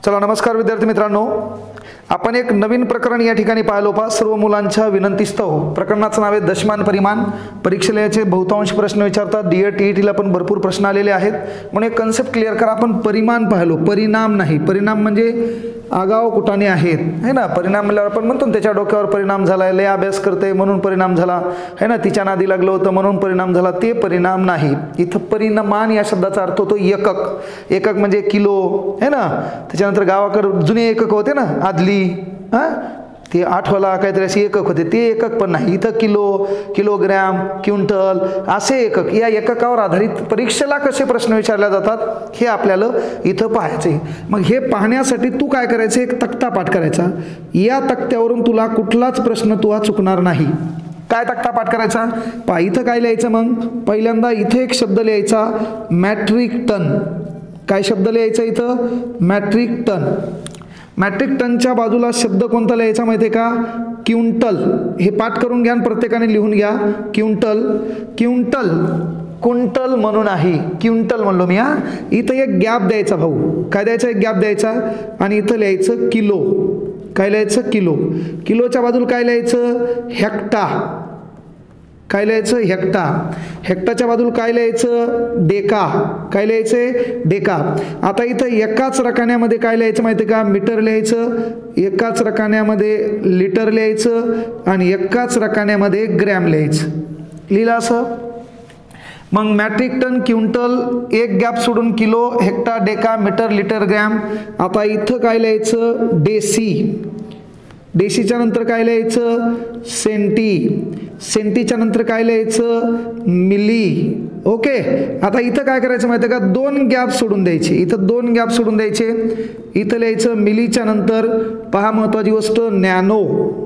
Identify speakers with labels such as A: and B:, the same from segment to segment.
A: चला नमस्कार विद्यार्थी मित्रांनो, आपण एक नवीन प्रकरण या ठिकाणी पाहिलो पहा. सर्व मुलांच्या विनंतीस्तव प्रकरणाचं नाव आहे दशमान परिमाण. परीक्षेला याचे बहुतांश प्रश्न विचारतात. डीएड टीईटीला पण भरपूर प्रश्न आलेले आहेत, म्हणून एक कन्सेप्ट क्लिअर करा. आपण परिमाण पाहिलो, परिणाम नाही. परिणाम म्हणजे आगाव कुठाने आहेत, है ना. परिणाम म्हणल्यावर आपण म्हणतो त्याच्या डोक्यावर परिणाम झाला, लय अभ्यास करते म्हणून परिणाम झाला, है ना, तिच्या नादी लागलं होतं म्हणून परिणाम झाला, ते परिणाम नाही. इथं परिणामान या शब्दाचा अर्थ होतो एकक. एकक म्हणजे किलो, है ना. त्याच्यानंतर गावाकडे जुने एकक होते ना, आदली, ते आठवला काहीतरी असे एकक होते, ते एकक पण नाही. इथं किलो, किलोग्रॅम, क्विंटल असे एकक. या एककावर आधारित परीक्षेला कसे प्रश्न विचारले जातात हे आपल्याला इथं पाहायचे. मग हे पाहण्यासाठी तू काय करायचं, एक तक्ता पाठ करायचा. या तक्त्यावरून तुला कुठलाच प्रश्न तुला चुकणार नाही. काय तक्ता पाठ करायचा पहा. इथं काय लिहायचं, मग पहिल्यांदा इथे एक शब्द लिहायचा, मॅट्रिक टन. काय शब्द लिहायचा इथं, मॅट्रिक टन. मॅट्रिक टनच्या बाजूला शब्द कोणता लिहायचा माहिती आहे का, क्विंटल. हे पाठ करून घ्या, प्रत्येकाने लिहून घ्या. क्विंटल, क्विंटल, क्विंटल म्हणून आहे, क्विंटल म्हणलो मी. इथं एक गॅप द्यायचा भाऊ. काय द्यायचा, एक गॅप द्यायचा. आणि इथं लिहायचं किलो. काय लिहायचं, किलो. किलोच्या बाजूला काय लिहायचं, हेक्टा. काय लिहायचं, हेक्टा. हेक्टाच्या बाजूला काय लिहायचं, डेका. काय लिहायचं, डेका. आता इथं एकाच रकान्यामध्ये काय लिहायचं माहिती आहे का, मीटर लिहायचं. एकाच रकान्यामध्ये लिटर लिहायचं. आणि एकाच रकान्यामध्ये ग्रॅम लिहायचं. लिहिलं असं. मग मॅट्रिक टन, क्विंटल, एक गॅप सोडून kilo, hecto, deca, metre, litre, gram. आता इथं काय लिहायचं, डेसी. डेसीच्या नंतर काय लिहायचं, सेंटी. सेंटीच्या नंतर काय लिहायचं, मिली. ओके. आता इथं काय करायचं माहिती आहे का, दोन गॅप सोडून द्यायचे. इथं दोन गॅप सोडून द्यायचे. इथं लिहायचं मिलीच्या नंतर पहा महत्वाची गोष्ट, नॅनो.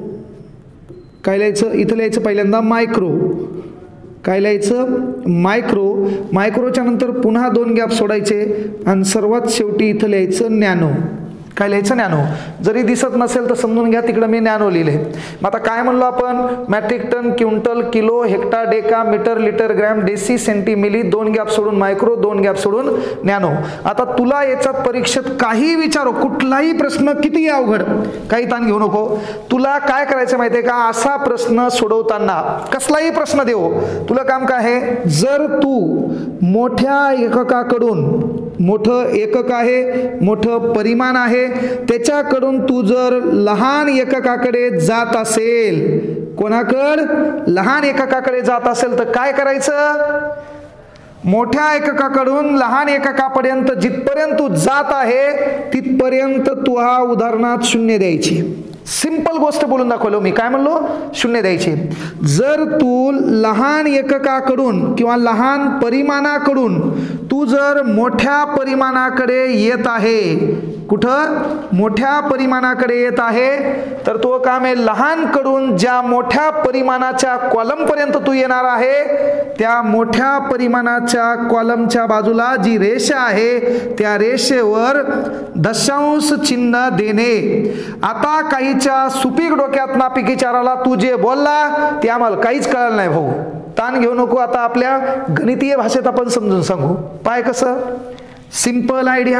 A: काय लिहायचं, इथं लिहायचं पहिल्यांदा मायक्रो. काय लिहायचं, मायक्रो. मायक्रोच्या नंतर पुन्हा दोन गॅप सोडायचे आणि सर्वात शेवटी इथं लिहायचं नॅनो. काय लिहायचं, नॅनो. जरी दिसत नसेल तर समजून घ्या, तिकडं मी नॅनो लिहिले. मग आता काय म्हणलो आपण, metric ton, quintal, kilo, hecto, deca, metre, litre, gram, deci, centi, milli, दोन गॅप सोडून मायक्रो, दोन गॅप सोडून नॅनो. आता तुला याच्यात परीक्षेत काही विचारो, कुठलाही प्रश्न किती अवघड, काही ताण घेऊ नको. तुला काय करायचं माहिती आहे का, असा प्रश्न सोडवताना कसलाही प्रश्न देऊ, तुला काम काय आहे, जर तू मोठ्या एककाकडून, मोठं एकक आहे, मोठं परिमाण आहे, त्याच्याकडून तू जर लहान एककाकडे जात असेल, कोणाकडे, लहान एककाकडे जात असेल, तर काय करायचं, मोठ्या एककाकडून लहान एककापर्यंत जिथपर्यंत तू जात आहे तिथपर्यंत तू हा उदाहरणात शून्य द्यायची. सिंपल गोष्ट बोलून दाखवलो मी. काय म्हणलो, शून्य द्यायचे. जर तू लहान एककाकडून किंवा लहान परिमाणाकडून तू जर मोठ्या परिमाणाकडे येत आहे, कुठं, मोठ्या परिमाणाकडे येत आहे, तर तो काम आहे, लहानकडून ज्या मोठ्या परिमाणाच्या कॉलमपर्यंत तू येणार आहे, त्या मोठ्या परिमाणाच्या कॉलमच्या बाजूला जी रेषा आहे त्या रेषेवर दशांश चिन्ह देणे. आता काहीच्या सुपीक डोक्यात नापीक विचाराला तू जे बोलला ते आम्हाला काहीच कळलं नाही भाऊ, ताण घेऊ नको. आता आपल्या गणितीय भाषेत आपण समजून सांगू. पाय कसं, सिंपल आयडिया.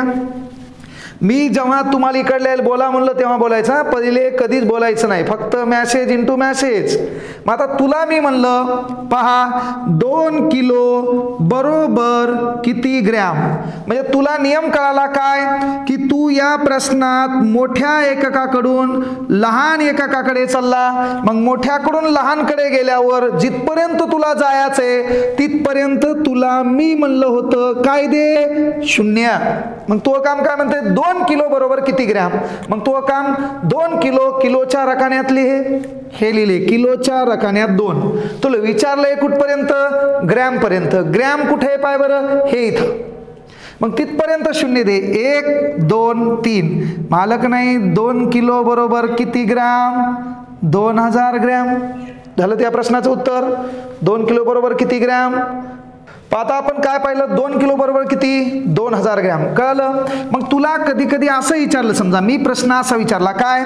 A: मी जेव्हा तुम्हाला इकडले बोला म्हणलं तेव्हा बोलायचं, पहिले कधीच बोलायचं नाही, फक्त मॅसेज इंटू मॅसेज. मग आता तुला मी म्हणलं पहा, 2 किलो बरोबर किती ग्रॅम, म्हणजे तुला नियम कळाला काय, की तू या प्रश्नात मोठ्या एककाकडून लहान एककाकडे चालला. मग मोठ्याकडून लहानकडे गेल्यावर जिथपर्यंत तुला जायचंय तिथपर्यंत तुला मी म्हणलं होतं काय दे, शून्य. मग तो काम काय म्हणते, 2 किलो बरोबर किती ग्रॅम. मग तो काम 2 किलो, किलोच्या रकान्यात लिहे, हे लिहिले, किलोच्या रकान्यात 2. तुला विचारलंय कुठपर्यंत, ग्रॅम पर्यंत. ग्रॅम कुठे पाय बरं, हे इथं. मग तिथपर्यंत शून्य दे. 1 2 3. मालक नाही, 2 किलो बरोबर किती ग्रॅम, 2000 ग्रॅम. झालं त्या प्रश्नाचं उत्तर. 2 किलो बरोबर किती ग्रॅम. आता आपण काय पाहिलं, 2 किलो बरोबर किती, 2000 ग्रॅम. कळलं. मग तुला कधी कधी असं विचारलं, समजा मी प्रश्न असा विचारला, काय,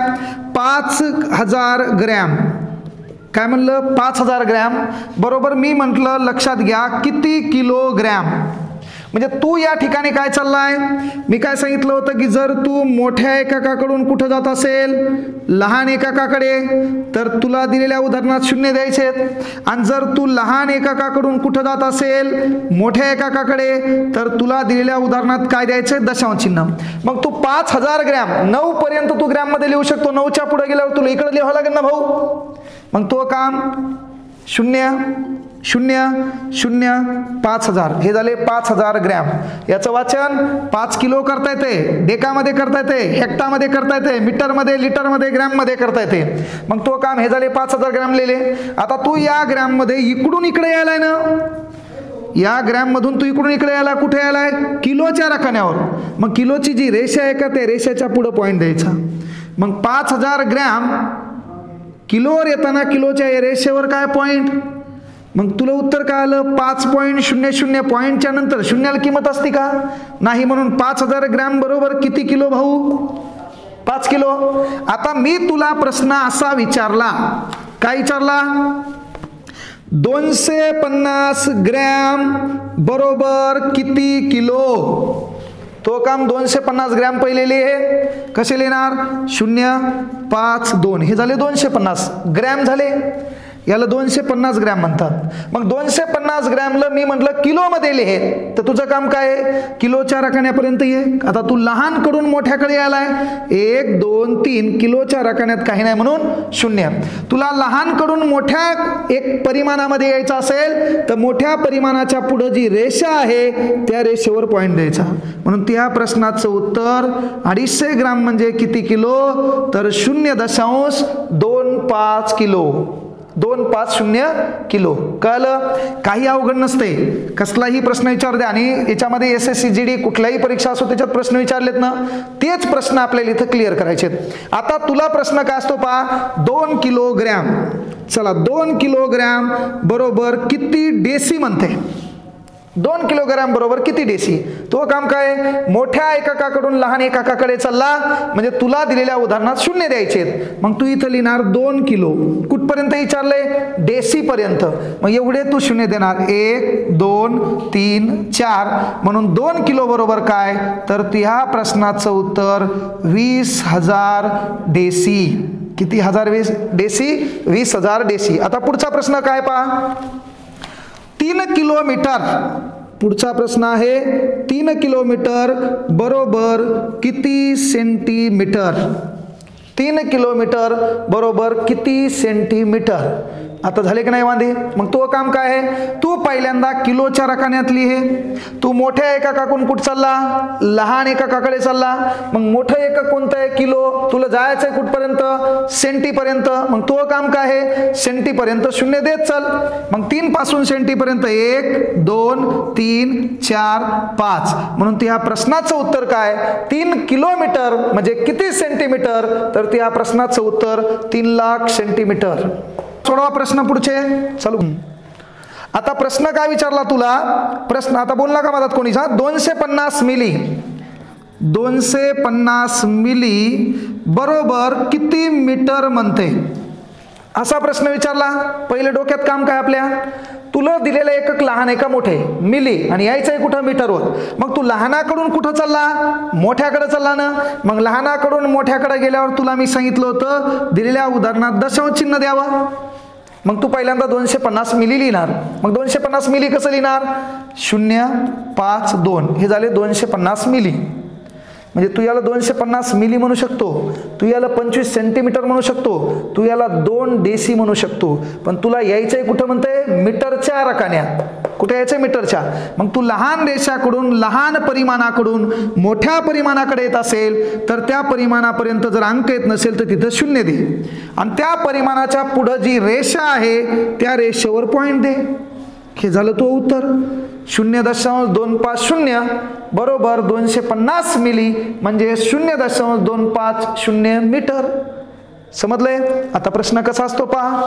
A: 5000 ग्रॅम. काय म्हणलं, 5000 ग्रॅम बरोबर मी म्हटलं, लक्षात घ्या किती किलोग्रॅम. म्हणजे तू या ठिकाणी काय चाललाय, मी काय सांगितलं होतं की जर तू मोठ्या एककाकडून कुठं जात असेल, लहान एककाकडे, तर तुला दिलेल्या उदाहरणात 0 द्यायचे आहेत. आणि जर तू लहान एककाकडून कुठं जात असेल, मोठ्या एककाकडे, तर तुला दिलेल्या उदाहरणात काय द्यायचे, दशांश चिन्ह. मग तू 5000 ग्रॅम, 9 पर्यंत तू ग्रॅम मध्ये लिहू शकतो, 9च्या पुढे गेल्यावर तुला इकडे लिहावं लागेल ना भाऊ. मग तो काम 0 0 0 5000, हे झाले 5000 ग्रॅम. याचं वाचन 5 किलो करता येते, डेकामध्ये करता येते, हेक्टामध्ये करता येते, मीटरमध्ये, लिटरमध्ये, ग्रॅममध्ये करता येते. मग तो काम हे झाले 5000 ग्रॅम लिहिले. आता तू या ग्रॅम मध्ये इकडून इकडे यायलाय ना, या ग्रॅम मधून तू इकडून इकडे यायला, कुठे यायलाय, किलोच्या रकान्यावर. मग किलोची जी रेषा आहे का, त्या रेषेच्या पुढे पॉईंट द्यायचा. मग 5000 ग्रॅम किलोवर येताना किलोच्या रेषेवर काय पॉईंट. मग तुला उत्तर काय आलं, 5.00. पॉईंटच्या नंतर शून्याला किंमत असते का, नाही. म्हणून 5000 ग्रॅम बरोबर किती किलो भाऊ, 5 किलो. आता मी तुला प्रश्न असा विचारला, काय विचारला, 250 ग्रॅम बरोबर किती किलो. तो काम 250 ग्रॅम पहिले लिहे, कसे लिहिणार, 0 5 2, हे झाले 250 ग्रॅम झाले. याला 250 ग्रॅम म्हणतात. मग 250 ग्रॅमला मी म्हटलं किलो मध्ये लिहे, तर तुझं काम काय आहे, किलोच्या रकान्यापर्यंत ये. आता तू लहानकडून मोठ्याकडे आलाय, 1 2 3, किलोच्या रकान्यात काही नाही म्हणून 0. तुला लहानकडून मोठ्या एक परिमाणामध्ये यायचं असेल तर मोठ्या परिमाणाच्या पुढे जी रेषा आहे त्या रेषेवर पॉईंट द्यायचा. म्हणून त्या प्रश्नाचं उत्तर 250 ग्रॅम म्हणजे किती किलो, तर 0.25 किलो, 250 किलो. कळलं, काही अवघड नसते, कसलाही प्रश्न विचार द्या. आणि याच्यामध्ये SSC GD कुठल्याही परीक्षा असो त्याच्यात प्रश्न विचारलेत ना, तेच प्रश्न आपल्याला इथं क्लिअर करायचे. आता तुला प्रश्न काय असतो पहा, 2 किलोग्रॅम. चला, 2 किलोग्रॅम बरोबर किती डेसी म्हणते, 2 किलोग्रॅम बरोबर किती डेसी. तो काम काय, मोठ्या एककाकडून लहान एककाकडे चालला, म्हणजे तुला दिलेल्या उदाहरणात 0 द्यायचे. मग तू इथं लिहिणार 2 किलो, कुठपर्यंत विचारले, डेसी पर्यंत. मग एवढे तू 0 देणार, 1 2 3 4. म्हणून 2 किलो बरोबर काय, तर ह्या प्रश्नाचं उत्तर 20,000 डेसी. किती हजार डेसी, 20,000 डेसी. आता पुढचा प्रश्न काय पहा, 3 किलोमीटर. पुढचा प्रश्न आहे 3 किलोमीटर बरोबर किती सेंटीमीटर. 3 किलोमीटर बरोबर किती सेंटीमीटर. आता झाले की नाही वांदे. मग तो काम काय आहे, तू पहिल्यांदा किलोच्या रकान्यात लिहे. तू मोठ्या एककाकडून कुठं चालला, लहान एककाकडे चालला. मग मोठं एकक कोणतं आहे, किलो. तुला जायचं आहे कुठपर्यंत, सेंटीपर्यंत. मग तो काम काय आहे, सेंटीपर्यंत 0 देत चल. मग 3 पासून सेंटीपर्यंत 1 2 3 4 5. म्हणून त्या प्रश्नाचं उत्तर काय, 3 किलोमीटर म्हणजे किती सेंटीमीटर, तर त्या प्रश्नाचं उत्तर 3 लाख सेंटीमीटर. सोडवा प्रश्न पुढचे, चालू. आता प्रश्न काय विचारला तुला, प्रश्न आता बोलला का मधात कोणीचा, 250 मिली. 250 मिली बरोबर किती मीटर म्हणते, असा प्रश्न विचारला. पहिले डोक्यात काम काय आपल्या, तुला दिलेलं एकक लहान आहे का मोठे, मिली, आणि यायचं आहे कुठं, मीटरवर. मग तू लहानाकडून कुठं चालला, मोठ्याकडे चालला ना. मग लहानाकडून मोठ्याकडे गेल्यावर तुला मी सांगितलं होतं दिलेल्या उदाहरणात दशांश चिन्ह द्यावं. मग तू पहिल्यांदा 250 मिली लिहिणार. मग 250 मिली कसं लिहिणार, 0 5 2, हे झाले 250 मिली. म्हणजे तू याला 250 मिली म्हणू शकतो, तू याला 25 सेंटीमीटर म्हणू शकतो, तू याला 2 डेसी म्हणू शकतो. पण तुला यायचंय कुठं म्हणते, मीटरच्या रकान्यात. कुठे यायचंय, मीटरच्या. मग तू लहान रेषाकडून, लहान परिमाणाकडून मोठ्या परिमाणाकडे येत असेल तर त्या परिमाणापर्यंत जर अंक येत नसेल तर तिथं 0 दे. आणि त्या परिमाणाच्या पुढं जी रेषा आहे त्या रेषेवर पॉईंट दे. हे झालं तो उत्तर. 0.250 बरोबर 250 मिली म्हणजे 0.250 मीटर. समजलंय. आता प्रश्न कसा असतो पहा.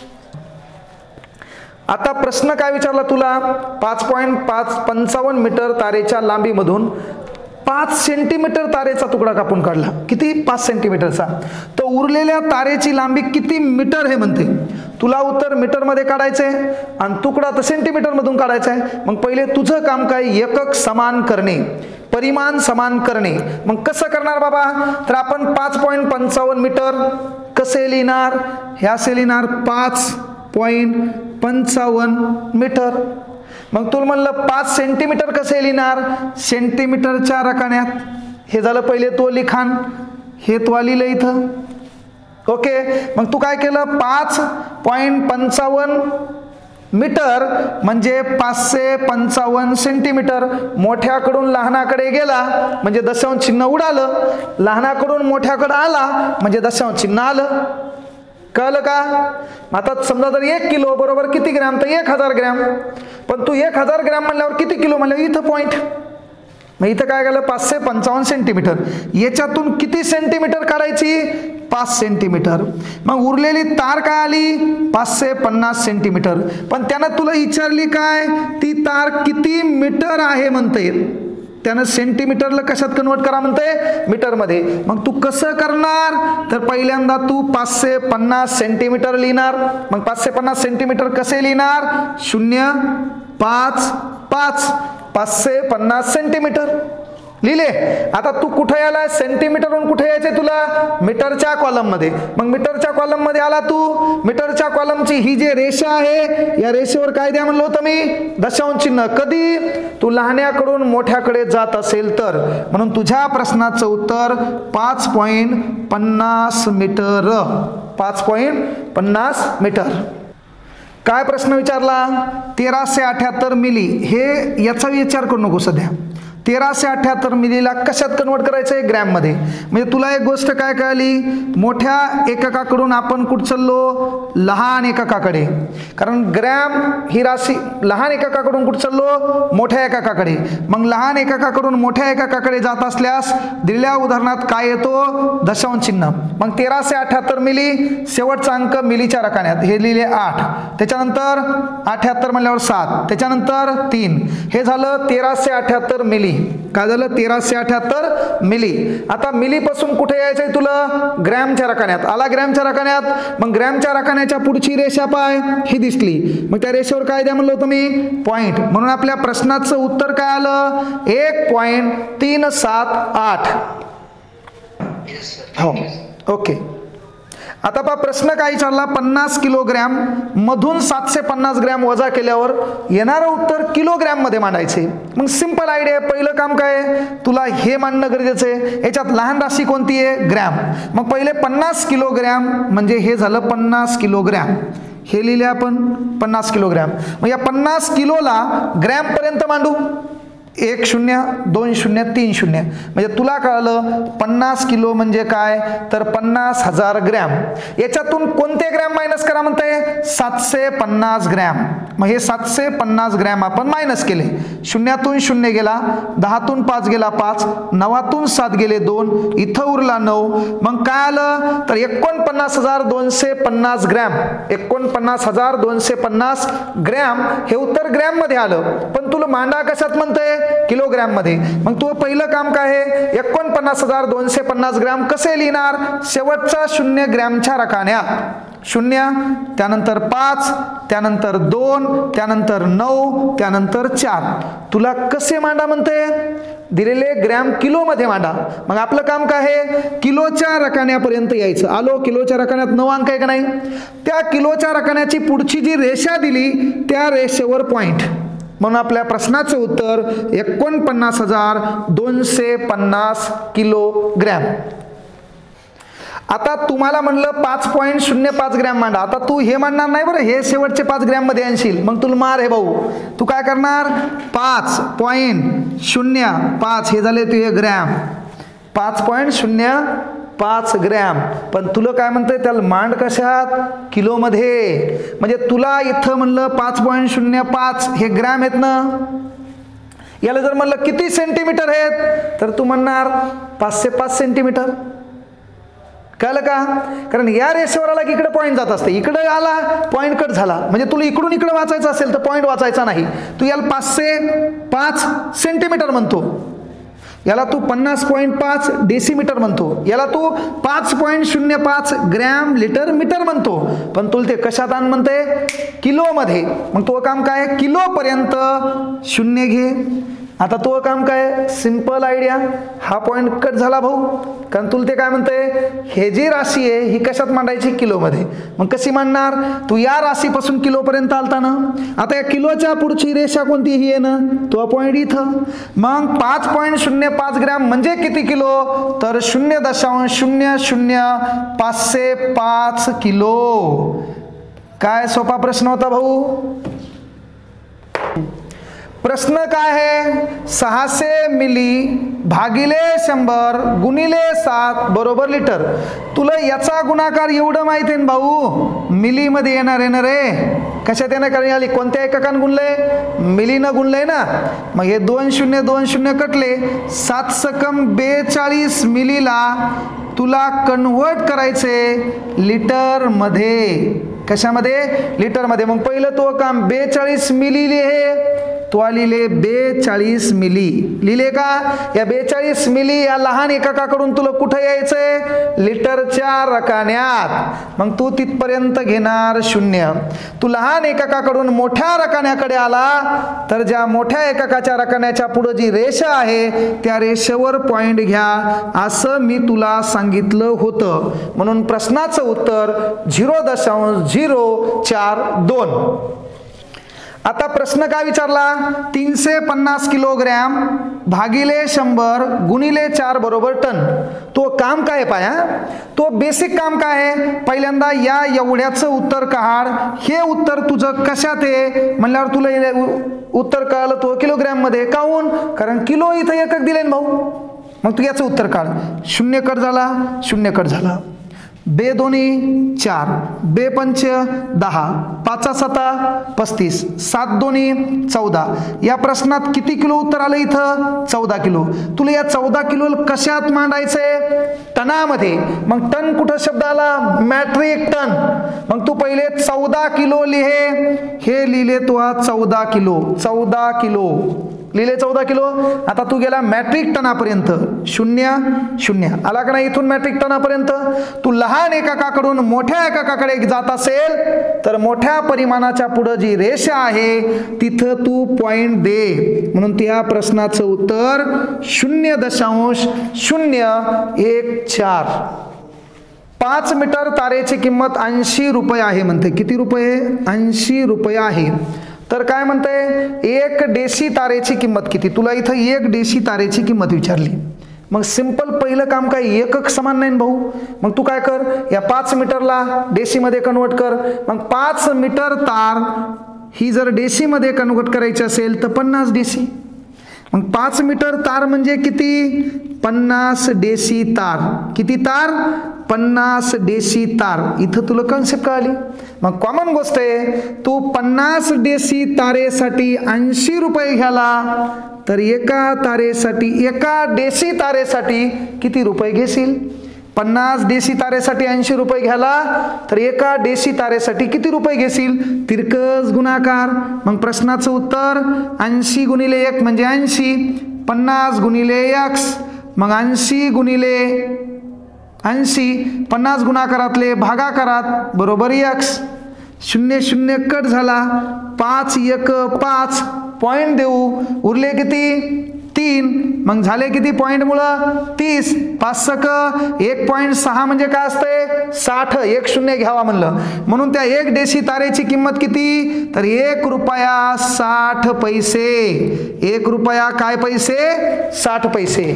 A: आता प्रश्न काय विचारला तुला, 5.55 मीटर तारेच्या लांबीमधून 5 सेंटीमीटर तारेचा तुकडा कापून काढला, किती 5 सेंटीमीटरचा, तर उरलेल्या तारेची लांबी किती मीटर हे म्हणते. तुला उत्तर मीटरमध्ये काढायचं आहे आणि तुकडा तर सेंटीमीटरमधून काढायचा आहे. मग पहिले तुझं काम काय, एकक समान करणे, परिमाण समान करणे. मग कसं करणार बाबा, तर आपण 5.55 मीटर कसे लिहिणार, हे असे लिहिणार 5.55 मीटर. मग तुला म्हणलं 5 सेंटीमीटर कसे लिहिणार, सेंटीमीटरच्या रकान्यात. हे झालं पहिले तो लिखाण, हे तो लिहिलं इथं. ओके, मग तू काय केलं, 5.55 मीटर म्हणजे 555 सेंटीमीटर. मोठ्याकडून लहानाकडे गेला म्हणजे दशांश चिन्ह उडालं, लहानाकडून मोठ्याकडे आला म्हणजे दशांश चिन्ह आलं. कळलं का. आता समजा तर 1 किलो बरोबर किती ग्रॅम, तर 1000 ग्रॅम. पण तू 1000 ग्रॅम म्हणल्यावर किती किलो म्हणल्यावर इथं पॉईंट. मग इथं काय झालं, 555 सेंटीमीटर. याच्यातून किती सेंटीमीटर काढायची, 5 सेंटीमीटर. मग उरलेली तार काय आली, 550 सेंटीमीटर. पण त्यानं तुला विचारली काय, ती तार किती मीटर आहे म्हणते. त्यानं सेंटीमीटरला कशात कन्वर्ट करा म्हणते, मीटरमध्ये. मग तू कसं करणार, तर पहिल्यांदा तू 550 सेंटीमीटर लिहिणार. मग 550 सेंटीमीटर कसे लिहिणार, 0 5 5 550 सेंटीमीटर लिहिले. आता तू कुठे आला, सेंटीमीटरवरून कुठे यायचे तुला, मीटरच्या कॉलम मध्ये. मग मीटरच्या कॉलम मध्ये आला तू, मीटरच्या कॉलमची ही जी रेषा आहे, या रेषेवर काय द्या म्हणलं होतं मी, दशांश चिन्ह. कधी, तू लहान्याकडून मोठ्याकडे जात असेल तर. म्हणून तुझ्या प्रश्नाचं उत्तर 5.50 मीटर. 5.50 मीटर. काय प्रश्न विचारला, 1378 मिली. हे याचा विचार करू नको सध्या. 1378 मिलीला कशात कन्वर्ट करायचं आहे, ग्रॅम मध्ये. म्हणजे तुला एक गोष्ट काय कळली, मोठ्या एककाकडून आपण कुठं चाललो, लहान एककाकडे. कारण ग्रॅम ही राशी लहान एककाकडून कुठं चाललो, मोठ्या एककाकडे. मग लहान एककाकडून मोठ्या एककाकडे जात असल्यास दिलेल्या उदाहरणात काय येतो, दशांश चिन्ह. मग 1378 मिली, शेवटचा अंक मिलीच्या रकान्यात, हे लिहिले 8. त्याच्यानंतर 78 म्हणल्यावर 7, त्याच्यानंतर 3. हे झालं 1378 मिली. काय झालं, 1378 मिली. आता मिली पासून कुठे यायचंय तुला, ग्रॅमच्या रकान्यात. आला ग्रॅमच्या रकान्यात. मग ग्रॅमच्या रकान्याच्या पुढची रेषा पाय, ही दिसली. मग त्या रेषेवर काय द्या म्हणलं होतं मी, पॉइंट. म्हणून आपल्या प्रश्नाचं उत्तर काय आलं, 1.378. हो, ओके. आता पहा प्रश्न काय विचारला, 50 किलोग्रॅम मधून 750 ग्रॅम वजा केल्यावर येणारं उत्तर किलोग्रॅम मध्ये मांडायचे. मग सिंपल आयडिया आहे. पहिलं काम काय, तुला हे मांडणं गरजेचं आहे. याच्यात लहान राशी कोणती आहे, ग्रॅम. मग पहिले 50 किलोग्रॅम म्हणजे हे झालं 50 किलोग्रॅम. हे लिहिले आपण 50 किलोग्रॅम. मग या 50 किलोला ग्रॅम पर्यंत मांडू. 1 0 2 0 3 0. म्हणजे तुला कळलं 50 किलो म्हणजे काय, तर 50,000 ग्रॅम. याच्यातून कोणते ग्रॅम मायनस करा म्हणते, 750 ग्रॅम. मग हे 750 ग्रॅम आपण मायनस केले. 0तून 0 गेला, 10तून 5 गेला 5, 9तून 7 गेले 2, इथं उरला 9. मग काय आलं, तर 49,250 ग्रॅम. 49,250 ग्रॅम हे उत्तर ग्रॅम मध्ये आलं. पण तुला मांडा कशात म्हणते, किलोग्रॅम मध्ये. मग तू पहिलं काम काय आहे, 49,250 ग्रॅम कसे लिहिणार, शेवटचा 0 ग्रॅमच्या रकान्यात. 0, त्यानंतर 5, त्यानंतर 2, त्यानंतर 9, त्यानंतर 4. तुला कसे मांडा म्हणते, दिलेले ग्रॅम किलो मध्ये मांडा. मग आपलं काम काय आहे, किलोच्या रकान्यापर्यंत यायचं. आलो, किलोच्या रकान्यात 9 अंक आहे का नाही. त्या किलोच्या रकान्याची पुढची जी रेषा दिली त्या रेषेवर पॉइंट. म्हणून आपल्या प्रश्नाचं उत्तर 49,250 किलोग्रॅम. आता तुम्हाला म्हणलं 5.05 ग्रॅम मांडा. आता तू हे मांडणार नाही बरं, हे शेवटचे 5 ग्रॅम मध्ये आणशील. मग तुला मार आहे भाऊ. तू काय करणार, 5.05 हे झाले तुझे ग्रॅम, 5.05 ग्रॅम. पण तुला काय म्हणतंय, त्याला मांड कशात, किलो मध्ये. म्हणजे तुला इथं म्हणलं 5.05 हे ग्रॅम आहेत ना. याला जर म्हणलं किती सेंटीमीटर आहेत, तर तू म्हणणार 505 सेंटीमीटर. कळलं का. कारण या रेषेवर आला की इकडे पॉईंट जात असते, इकडे आला पॉईंट कट झाला. म्हणजे तुला इकडून इकडे वाचायचं असेल तर पॉईंट वाचायचा नाही. तू याला 505 सेंटीमीटर म्हणतो. याला तू 50.5 डेसिमीटर म्हणतो, याला तू 5.05 ग्रॅम लिटर मीटर म्हणतो, पण तुला ते कशात आण म्हणते? किलोमध्ये. मग तो काम काय? किलोपर्यंत शून्य घे. आता तो काम काय? Simple idea. हा पॉईंट कट झाला भाऊ, कारण तुला ते काय म्हणते? हे जी राशी आहे ही कशात मांडायची? किलोमध्ये. मग कशी मांडणार? तू या राशीपासून किलोपर्यंत आलता ना, आता या किलोच्या पुढची रेषा कोणती? ही आहे ना, तो पॉईंट इथं. मग 5.05 ग्रॅम म्हणजे किती किलो? तर 0.00505 किलो. काय सोपा प्रश्न होता भाऊ. प्रश्न काय आहे? 600 मिली भागिले 100 गुणिले 7 बरोबर लिटर. तुला याचा गुणाकार एवढं माहिती आहे भाऊ, मिलीमध्ये येणार आहे ना रे. कशात येणार? कारण आली कोणत्या एककान गुणलंय? मिलीनं गुणलंय ना. मग हे 2 शून्य 2 शून्य कटले. 7 सकम 42 मिलीला तुला कन्व्हर्ट करायचे लिटरमध्ये. कशामध्ये? लिटरमध्ये. मग पहिलं तो काम 42 मिली लिहे, तो लिहिले 42 मिली. लिहिले का? या 42 मिली या लहान एककाकडून तुला कुठे यायचंय? लिटरच्या रकान्यात. मग तू तिथपर्यंत घेणार शून्य. तू लहान एककाकडून मोठ्या रकान्याकडे आला तर ज्या मोठ्या एककाच्या रकान्याच्या पुढे जी रेषा आहे त्या रेषेवर पॉइंट घ्या, असं मी तुला सांगितलं होतं. म्हणून प्रश्नाचं उत्तर 0.042. आता प्रश्न काय विचारला? 350 किलोग्रॅम भागिले 100 गुणिले 4 बरोबर टन. तो काम काय पाया? तो बेसिक काम काय आहे? पहिल्यांदा या एवढ्याचं उत्तर काढ. हे उत्तर तुझं कशात आहे म्हणल्यावर तुला उत्तर कळलं तो किलोग्रॅम मध्ये. काहून? कारण किलो इथं एकक दिले ना भाऊ. मग तू याचं उत्तर काढ. 0 कट झाला, 0 कट झाला. 2 दोन्ही 4, 2 पंच 10, 5 7 35, 7 दोन्ही 14. या प्रश्नात किती किलो उत्तर आलं इथं? 14 किलो. तुला या 14 किलो कशात मांडायचंय? टनामध्ये. मग टन कुठं शब्द आला? Metric ton. मग तू पहिले 14 किलो लिहे. हे लिहिले तू 14 किलो. 14 किलो लिहिले 14 किलो. आता तू गेला मॅट्रिक टनापर्यंत. 0 0 आला का नाही इथून मॅट्रिक टनापर्यंत? तू लहान एककाकडून मोठ्या एककाकडे जात असेल तर मोठ्या परिमाणाच्या पुढे जी रेषा आहे तिथं तू पॉइंट दे. म्हणून त्या प्रश्नाचं उत्तर 0.014. 5 मीटर तारेची किंमत 80 रुपये आहे म्हणते. किती रुपये? 80 रुपये आहे. तर काय म्हणते? 1 डेसी तारेची किंमत किती? तुला इथं 1 डेसी तारेची किंमत विचारली. मग सिंपल पहिलं काम काय? एकक समान नाही भाऊ. मग तू काय कर? या 5 मीटरला डेसी मध्ये कन्वर्ट कर. मग 5 मीटर तार ही जर डेसी मध्ये कन्वर्ट करायची असेल तर 50 डेसी. मग 5 मीटर तार म्हणजे किती? 50 डेसी तार. किती तार? 50 डेसी तार. इथं तुला कन्सेप्ट कळाली. मग कॉमन गोष्ट आहे, तू 50 डेसी तारेसाठी 80 रुपये घ्याला तर एका डेसी तारेसाठी किती रुपये घेशील? 50 डेसी तारेसाठी 80 रुपये घ्याला तर एका डेसी तारेसाठी किती रुपये घेशील? तिरकस गुणाकार. मग प्रश्नाचं उत्तर 80 गुणिले 1 म्हणजे 80, 50 गुणिले x मग 80 गुणिले 80, 50 गुणाकारातले भागाकारात बरोबर x. 0 0 कट झाला. 5 1 5 पॉइंट देऊ. उरले किती? 3. मग झाले किती पॉइंट मुळे? 30. 5 सक 1.6 म्हणजे काय असते? 60. 1 0 घ्यावा म्हणलं. म्हणून त्या 1 डेसी तारेची किंमत किती? तर 1 रुपया 60 पैसे. 1 रुपया काय पैसे? 60 पैसे.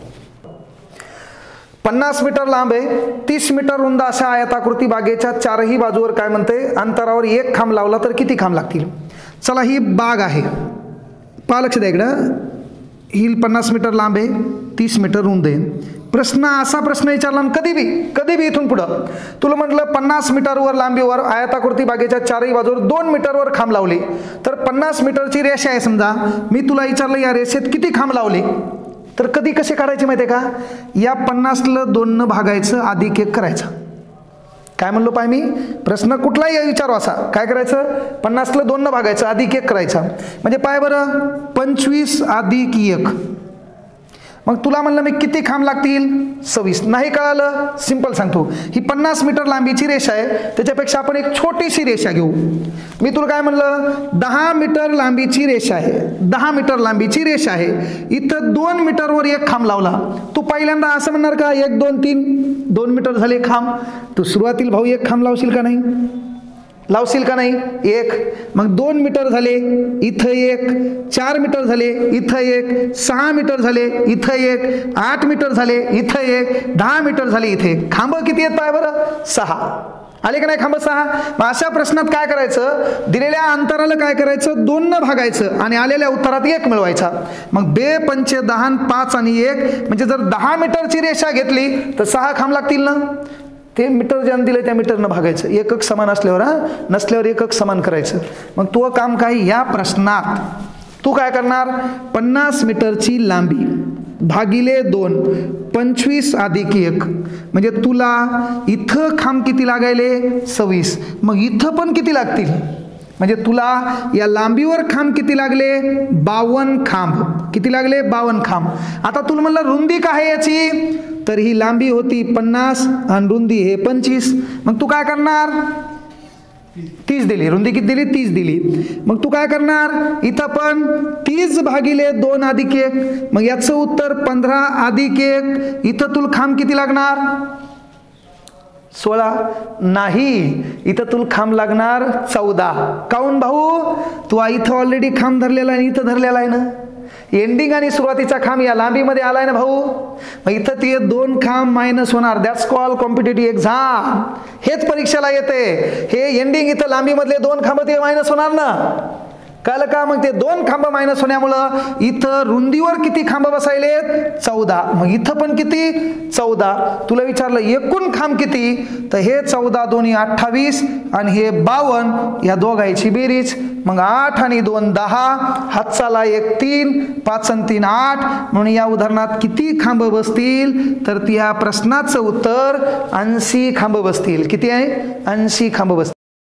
A: 50 मीटर लांब आहे, 30 मीटर रुंद अशा आयताकृती बागेच्या चारही बाजूवर काय म्हणते? अंतरावर 1 खांब लावला तर किती खांब लागतील? चला ही बाग आहे. पहा लक्ष द्या इकडं. ही 50 मीटर लांब आहे, 30 मीटर रुंद आहे. असा प्रश्न विचारला कधी बी इथून पुढं तुला म्हटलं 50 मीटरवर लांबीवर आयताकृती बागेच्या चारही बाजूवर 2 मीटरवर खांब लावले तर 50 मीटरची रेषा आहे समजा. मी तुला विचारलं या रेषेत किती खांब लावले तर कधी कसे काढायचे माहिती आहे का? या 50ला 2 न भागायचं अधिक 1 करायचं. काय म्हणलो पाय मी? प्रश्न कुठलाही विचारू असा काय करायचं? 50ला 2 न भागायचं अधिक 1 करायचं. म्हणजे पाय बरं 25 अधिक 1 मग तुला म्हणलं मी किती खांब लागतील 26. नाही कळालं, सिंपल सांगतो. ही 50 मीटर लांबीची रेषा आहे, त्याच्यापेक्षा आपण एक छोटीशी रेषा घेऊ. मी तुला काय म्हणलं, 10 मीटर लांबीची रेषा आहे, 10 मीटर लांबीची रेषा आहे. इथं 2 मीटरवर एक खांब लावला. तू पहिल्यांदा असं म्हणणार का 1 2 3 2 मीटर झाले खांब? तू सुरुवातीला भाऊ एक खांब लावशील का नाही? लावशील का नाही? एक. मग 2 मीटर झाले, इथं एक. 4 मीटर झाले, इथं एक. 6 मीटर झाले, इथं एक. 8 मीटर झाले, इथं एक. 10 मीटर झाले, इथे. खांब किती आहेत पाय बरं? 6. आले का नाही खांब? 6. मग अशा प्रश्नात काय करायचं, दिलेल्या अंतराला काय करायचं, 2 न भागायचं आणि आलेल्या उत्तरात 1 मिळवायचा. मग 2 पंचे 10, 5 आणि 1 म्हणजे जर 10 मीटरची रेषा घेतली तर 6 खांब लागतील ना. ते मीटर ज्यानं दिले त्या मीटरनं भागायचं. एकक समान असल्यावर नसल्यावर एकक समान करायचं. मग तो काम काय, या प्रश्नात तू काय करणार, 50 मीटरची लांबी भागिले 2, 25 अधिक 1 म्हणजे तुला इथं खांब किती लागायले 26. मग इथं पण किती लागतील, म्हणजे तुला या लांबीवर खांब किती लागले 52 खांब. किती लागले 52 खांब. आता तुला म्हणलं रुंदी काय याची, तर ही लांबी होती 50 आणि रुंदी हे 25. मग तू काय करणार, 30 दिली. रुंदी किती दिली, 30 दिली. मग तू काय करणार, इथं पण 30 भागिले 2 अधिक 1 मग याचं उत्तर 15 अधिक 1. इथं तुला खांब किती लागणार 16. नाही, इथं तुला खांब लागणार 14. काऊन भाऊ, तू इथं ऑलरेडी खांब धरलेला आहे, इथं धरलेला आहे ना. एंडिंग आणि सुरुवातीचा खांब या लांबीमध्ये आलाय ना भाऊ. मग इथं ते 2 खांब मायनस होणार. That's call competitive exam. हेच परीक्षेला येते. हे एंडिंग इथं लांबीमधले 2 खांब ते मायनस होणार ना. कळलं का? मग ते 2 खांब मायनस होण्यामुळं इथं रुंदीवर किती खांब बसायलेत 14. मग इथं पण किती 14. तुला विचारलं एकूण खांब किती, तर हे 14 दोन्ही 28 आणि हे 52 या दोघांची बेरीज. मग 8 आणि 2 10, हातचाला 1 3, 5 आणि 3 8 म्हणून या उदाहरणात किती खांब बसतील, तर त्या प्रश्नाचं उत्तर 80 खांब बसतील. किती आहे 80 खांब बसतील.